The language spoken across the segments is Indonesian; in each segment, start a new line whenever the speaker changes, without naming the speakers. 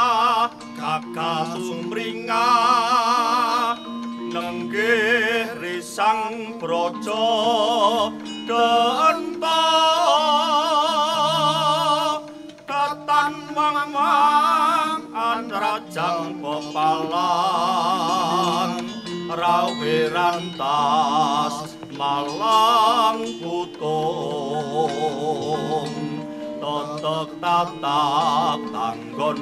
Kakak sumringah nenggih risang brojo genta ketan wang-wang anrajang pepalang rawe rantas malang putung totok tatak tanggon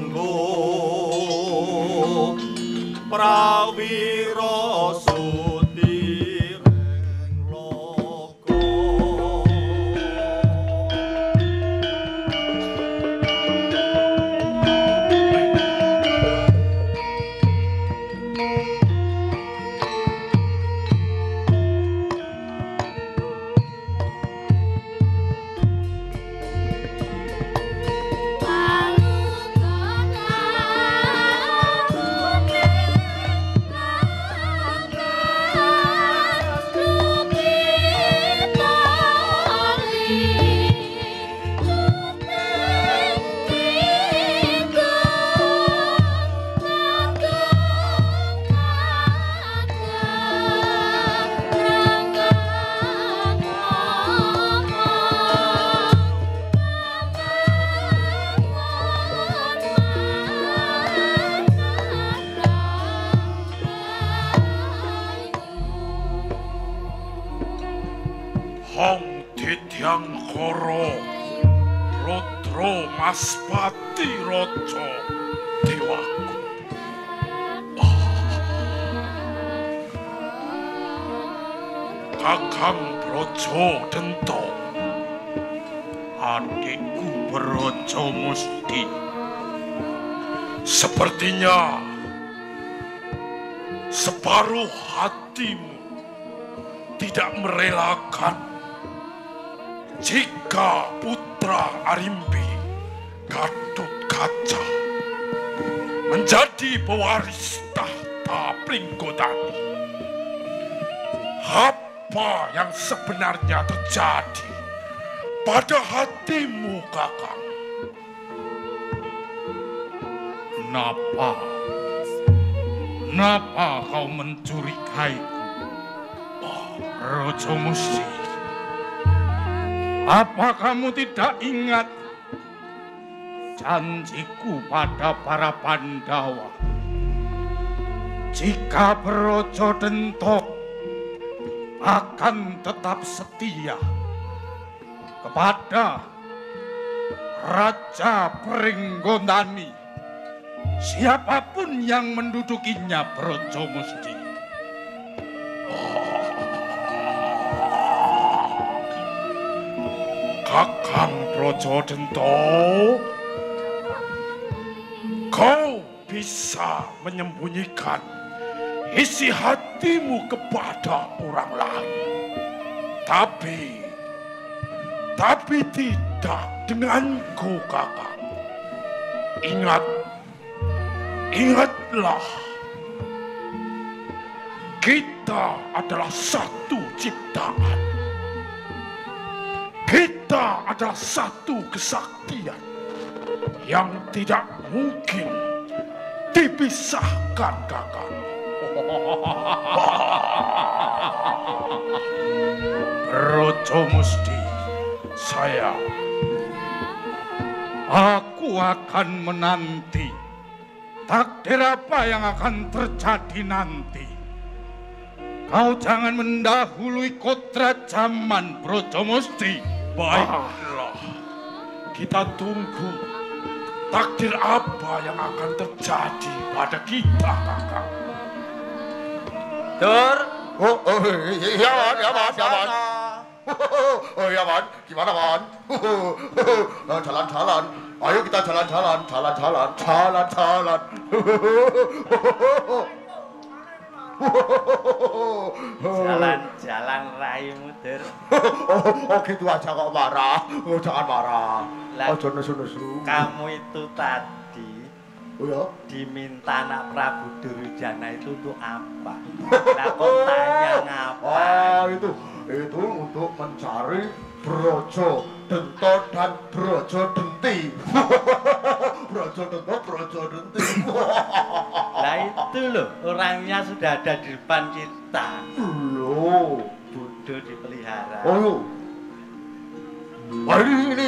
tanggung prawiro sudireng logo
Hong Didyang Koro Rodro Maspati Rojo Dewaku. Kakang Brojo Dento, adikku Brojo Musti. Sepertinya separuh hatimu tidak merelakan jika putra Arimbi Gatut Kaca menjadi pewaris tahta Pringgotani. Apa yang sebenarnya terjadi pada hatimu, Kakang?
Kenapa kau mencurigaiku, Rojo Musti? Apa kamu tidak ingat janjiku pada para Pandawa? Jika Brojo Dento akan tetap setia kepada Raja Pringgotani, siapapun yang mendudukinya, Brojo Musti.
Kakang Brojo Dento, kau bisa menyembunyikan isi hatimu kepada orang lain, tapi tidak denganku, Kakang. Ingatlah, kita adalah satu ciptaan. Kita adalah satu kesaktian yang tidak mungkin dipisahkan, Kakang.
Brojo Musti, aku akan menanti takdir apa yang akan terjadi nanti. Kau jangan mendahului kodrat zaman, Brojo Musti.
Baiklah, kita tunggu takdir apa yang akan terjadi pada kita, Kakang.
Dur.
Iya, Man. Oh iya, Man. Gimana, Man? Jalan-jalan. Ayo kita jalan-jalan.
Jalan-jalan raimu, Dur.
Oh, gitu aja kok marah. Oh, jangan marah. Ojo nesu-nesu.
Kamu itu tadi
Oh ya?
diminta anak Prabu Durjana itu untuk apa? Lah kok tanya ngapa?
Itu itu untuk mencari Brojo Dento dan Brojo Denti. Brojo Dento, Brojo Denti.
Lah itu loh, orangnya sudah ada di depan kita.
Loh,
Bodoh dipelihara.
oh, ini.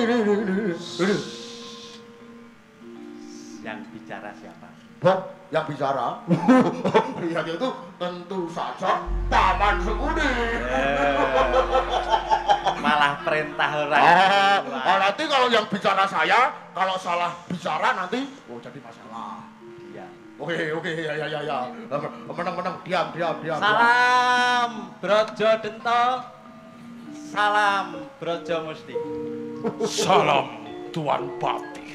Yang bicara siapa?
Bob yang bicara. Yang itu tentu saja Paman Sengkuni.
Malah perintah orang.
Nanti kalau yang bicara saya, kalau salah bicara nanti, oh jadi masalah.
Iya.
Oke, ya. Menang, diam.
Salam Brojo Dento. Salam Brojo Musti.
Salam Tuan Patih.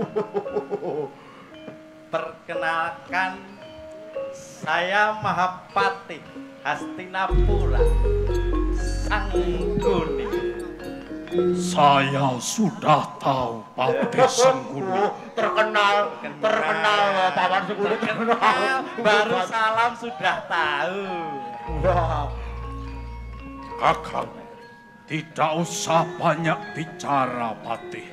Perkenalkan, saya Mahapati Hastinapura Sangguni.
Saya sudah tahu Patih Sengguni.
Terkenal Paman Sengkuni terkenal.
Baru salam sudah tahu.
Wah,
Kakang, tidak usah banyak bicara, Patih.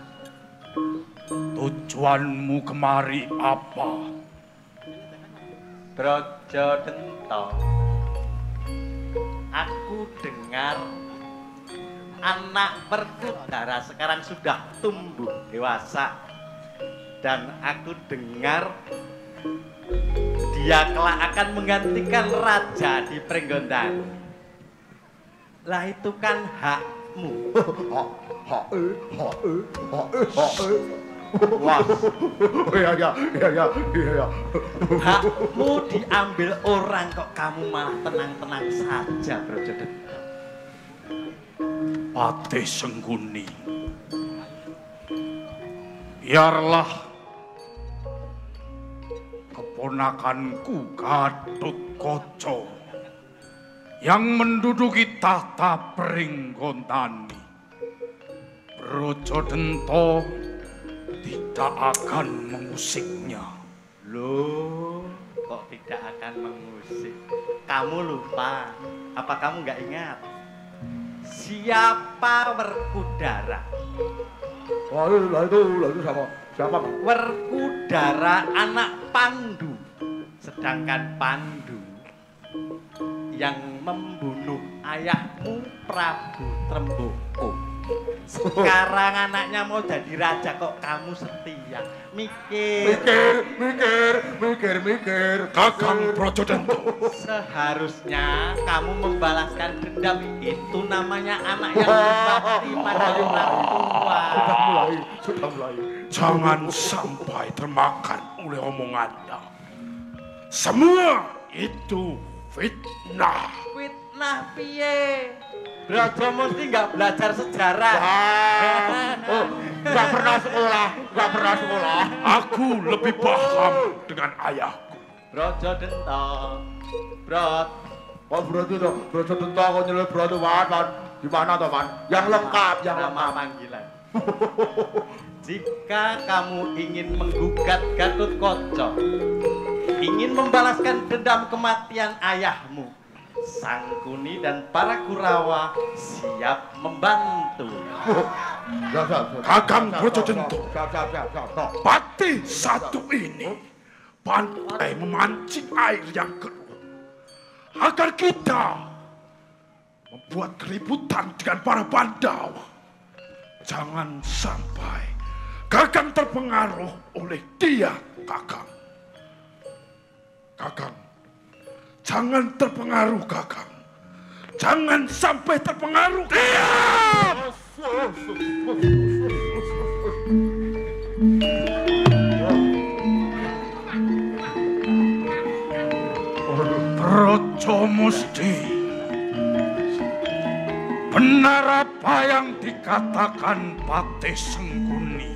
Tujuanmu kemari apa?
Brojo Dento, aku dengar anak Werkudara sekarang sudah tumbuh dewasa, dan aku dengar dia kelak akan menggantikan raja di Pringgondan. Lah itu kan hakmu. Wah,
iya.
hakmu diambil orang kok kamu malah tenang-tenang saja, Brojo Dento.
Patih Sengguni, biarlah keponakanku Gatotkaca yang menduduki tahta Pringgondani. Brojo Dento tidak akan mengusiknya.
Loh, kok tidak akan mengusik? Kamu lupa? Apa kamu nggak ingat? Siapa Werkudara?
Lah itu siapa?
Werkudara anak Pandu. Sedangkan Pandu yang membunuh ayahmu Prabu Tremboko. Sekarang anaknya mau jadi raja kok kamu setia. Mikir.
Kakang Brojo Dento.
Seharusnya kamu membalaskan dendam. Itu namanya anak yang berbakti pada orang tua.
Sudah mulai.
Jangan sampai termakan oleh omongannya. Semua itu fitnah.
Fitnah piye? Brojo mesti nggak belajar sejarah.
Nggak pernah sekolah.
Aku lebih paham dengan ayahku.
Brojo Dento, Brot.
Oh berarti tuh, Brojo Dento kok nyelip Brojo Man. Gimana toh Man? Yang lengkap,
Nama panggilan. Jika kamu ingin menggugat Gatotkaca, ingin membalaskan dendam kematian ayahmu, Sangkuni dan para Kurawa siap membantu.
Kakang Brojo Dento,
Siap.
Patih satu ini pandai memancing air yang keruh agar kita membuat keributan dengan para Pandawa. Jangan sampai Kakang terpengaruh oleh dia, Kakang. Kakang, jangan terpengaruh, Kakang. Jangan sampai terpengaruh. Diam!
Brojo Musti, benar apa yang dikatakan Patih Sengguni.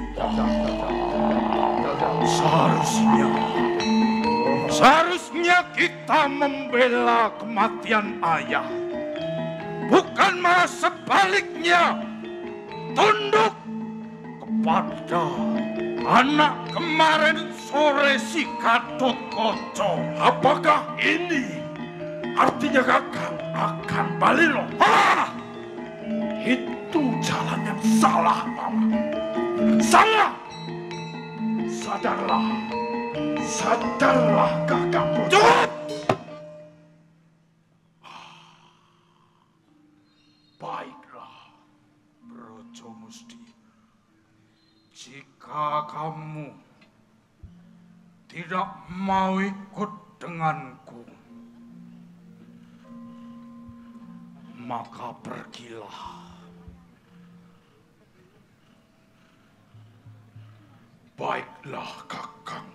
Seharusnya kita membela kematian ayah, bukan malah sebaliknya tunduk kepada anak kemarin sore si Gatotkaca.
Apakah ini Artinya Kakang akan Balilo. Itu jalan yang salah, Paman. Salah. Sadarlah. Sadarlah, Kakang.
Cukup!
Baiklah.
Brojo Musti, jika kamu tidak mau ikut denganku, maka pergilah.
Baiklah, Kakang.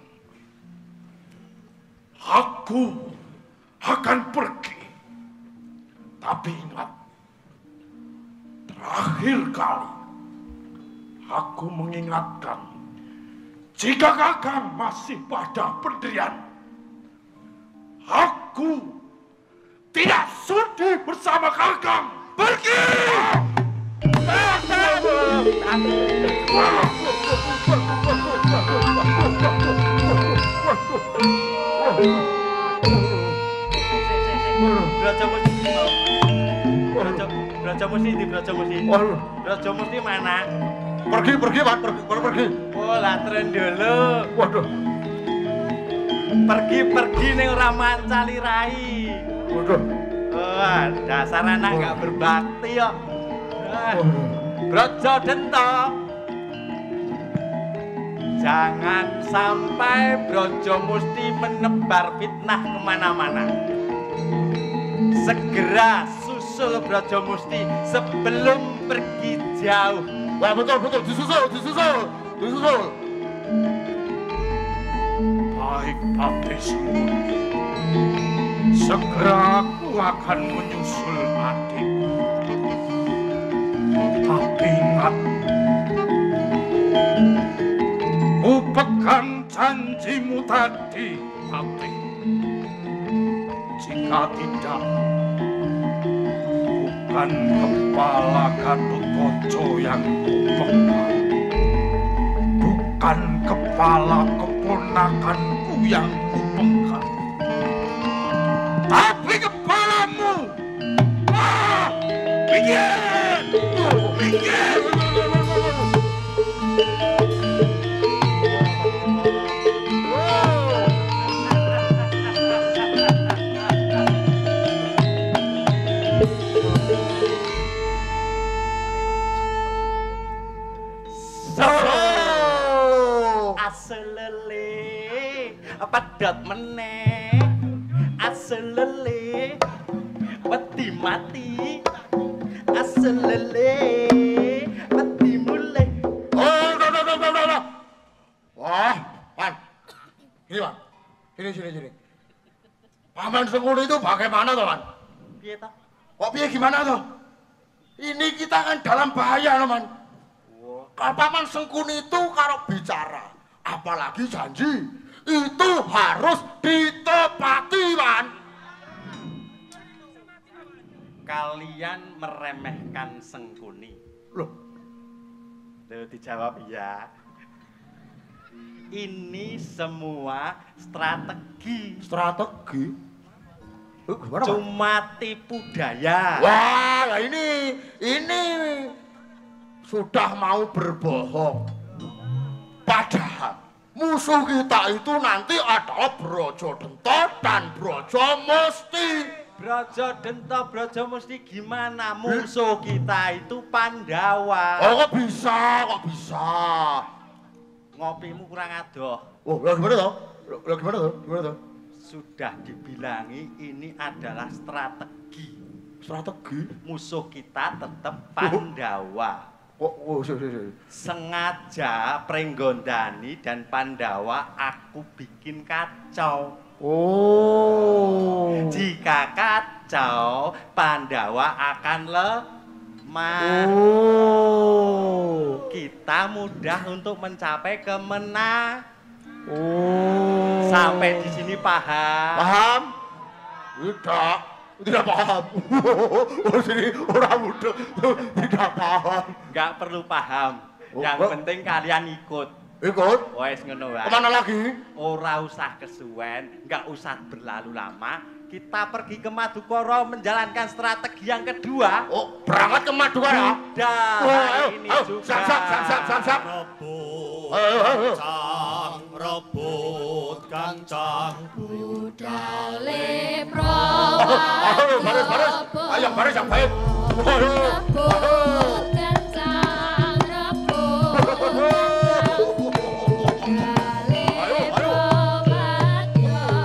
Aku akan pergi. Tapi ingat, terakhir kali aku mengingatkan, jika Kakang masih pada pendirian, aku tidak sudi bersama Kakang. Pergi!
Brojo Musti mana?
Pergi, Pak. Pergi.
Oh, latren dulu.
Waduh.
Pergi ning ora mancali rai.
Waduh.
Wah, dasar anak nggak berbakti kok. Brojo Dento. Jangan sampai Brojo Musti menebar fitnah kemana-mana. Segera susul Brojo Musti sebelum pergi jauh.
Wah, betul. Disusul.
Baik, Patih Sengkuni. Segera aku akan menyusul adik. Tapi ingat, ku pegang janjimu tadi, Patih. Jika tidak, bukan kepala Gatotkaca yang ku pegang, bukan kepala keponakanku yang ku pegang, tapi kepalamu. Minggir!
Aselele pedot meneh, aselele wedi mati, aselele wedi mulih.
Udah. Wah, Pan. Ini, Pan. Sini. Paman Sengkuni itu bagaimana, toh, Man?
Piye toh?
Kok piye gimana, toh? Ini kita kan dalam bahaya, Man. Kalau Paman Sengkuni itu kalau bicara, apalagi janji, itu harus ditepati, Man.
Kalian meremehkan Sengkuni.
Loh,
Dijawab ya. Ini semua strategi.
strategi? Gimana, Pak?
Cuma tipu daya.
Wah, lah ini sudah mau berbohong. Padahal musuh kita itu nanti adalah Brojo Dento dan Brojo Musti.
Brojo Dento, Brojo Musti gimana? Musuh kita itu Pandawa.
Oh, kok bisa?
Ngopimu kurang adoh.
Oh, lah gimana toh? Gimana toh?
Sudah dibilangi ini adalah strategi.
Strategi?
Musuh kita tetap Pandawa.
Sih.
Sengaja Prenggondani dan Pandawa aku bikin kacau.
Oh.
Jika kacau, Pandawa akan lemah.
Oh.
Kita mudah untuk mencapai kemenangan.
Oh.
Sampai di sini paham?
Paham? Tidak paham. Oh, sini orang muda tidak paham.
Nggak perlu paham. Yang penting kalian ikut.
Ikut?
Wes ngono wae.
Kemana lagi?
Ora usah kesuwen, nggak usah berlalu lama. kita pergi ke Madukoro menjalankan strategi yang kedua.
Oh, berangkat ke Madukoro.
Dah, ini juga.
Siap.
Rebut kancang
budale prawati.
Baris. Ayo baris yang baik.
Rebut kancang, rebut kancang. Budale prawati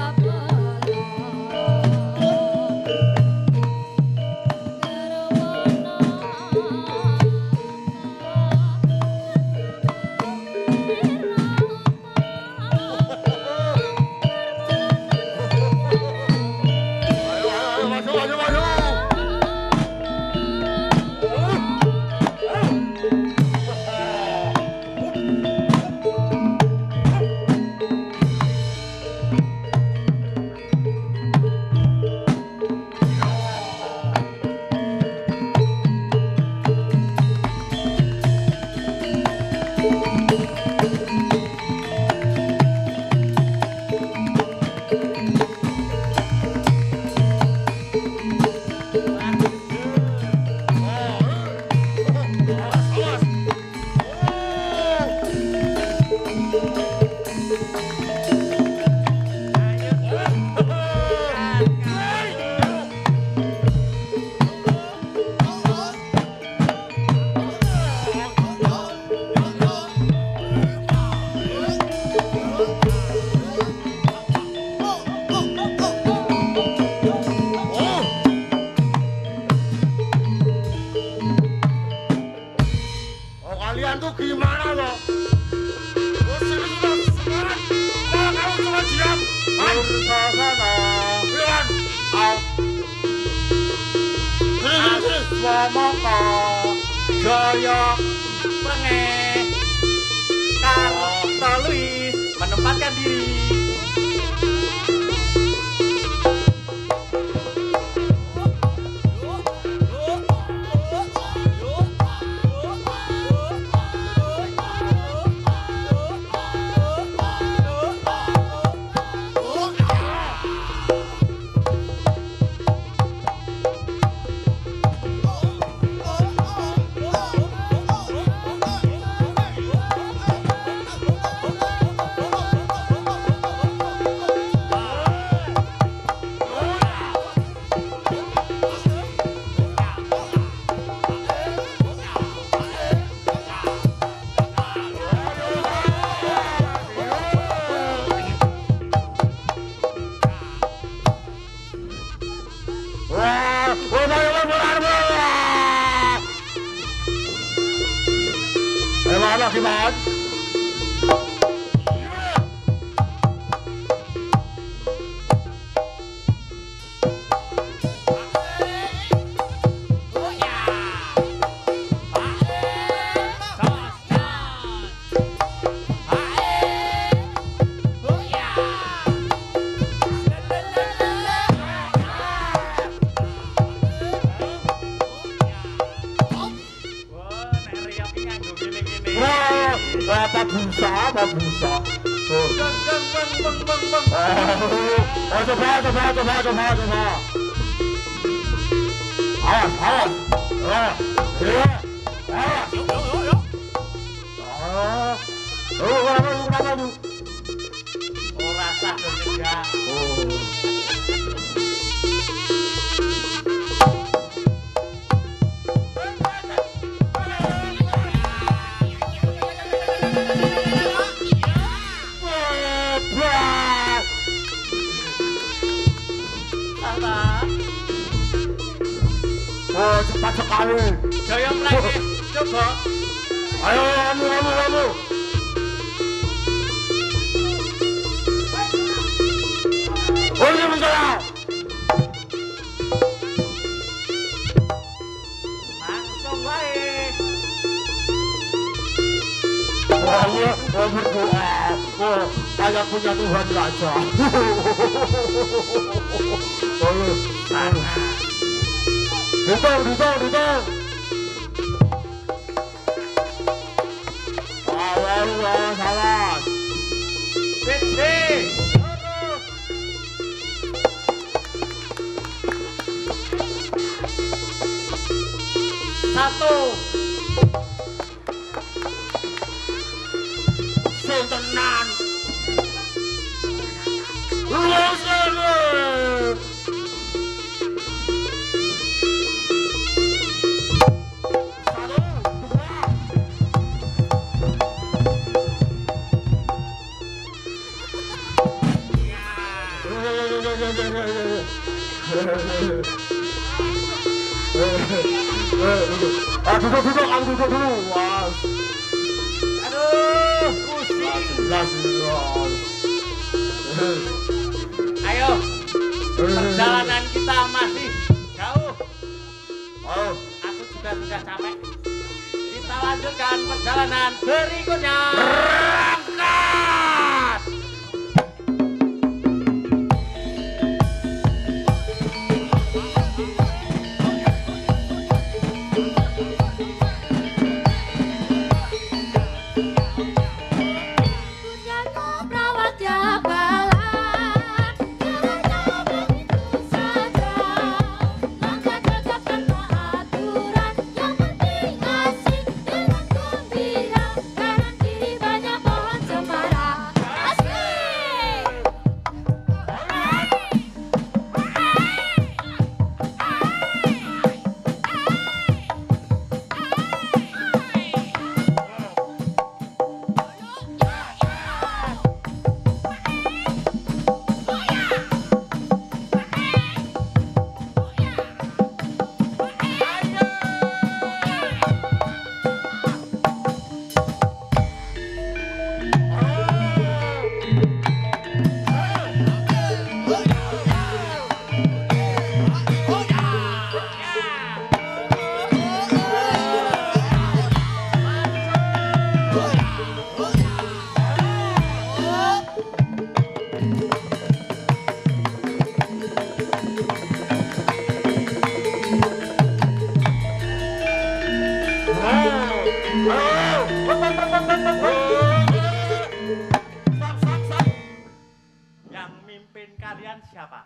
Kalian tuh gimana loh? Serius sekarang? Kamu cuma diam? Sana. Iwan. Sini.
Swamaka Jaya Penge Karta Luis menempatkan diri.
Gimana? Apa busa? Coba. Awas. Kenapa lu?
Oh, rasa juga.
Oh, cepat sekali.
Jaya lagi, coba.
Ayo, kamu. Oh, ini menjala.
Langsung baik.
Berdoa. Saya punya Tuhan Raja. Duduk. Salah.
Bece. Satu.
Sintenan. Lusene. Duduk, aku duduk dulu. Wah.
Aduh, pusing. Ayo, perjalanan kita masih jauh. Aku juga sudah capek. Kita lanjutkan perjalanan berikutnya.
Berangkat.
Pujaku perawat jabalan, jalannya begitu saja. Langkah tegap tanpa aturan, yang penting asik dengan gembira. Kanan kiri banyak pohon cemara. Asik.
Yang mimpin kalian siapa?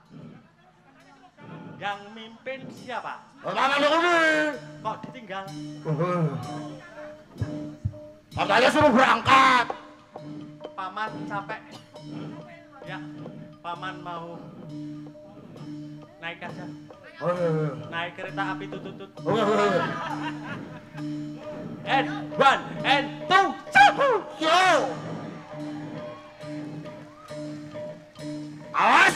Yang mimpin siapa?
Mana ini?
Kok ditinggal?
Katanya suruh berangkat.
Paman capek. Ya, paman mau naik aja. Naik kereta api tutut. And one and two, satu.
Yo. Awas.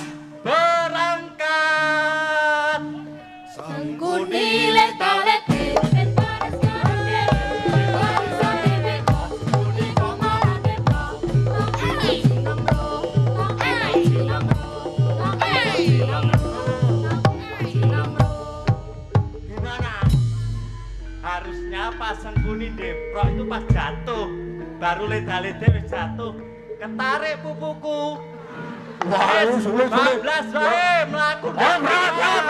Berangkat.
Sengkuni leta-lete, panas karate, barisa bebeko, sengkuni komara depro, tong enai sinam bro, tong enai sinam bro, tong enai sinam bro, tong enai sinam bro.
Gimana? Harusnya pas Sengkuni Depro itu pas jatuh, baru leda-lede wis jatuh. Ketarik pupuku.
Wah, sulit.
Bablas wae mlaku.
Berangkat.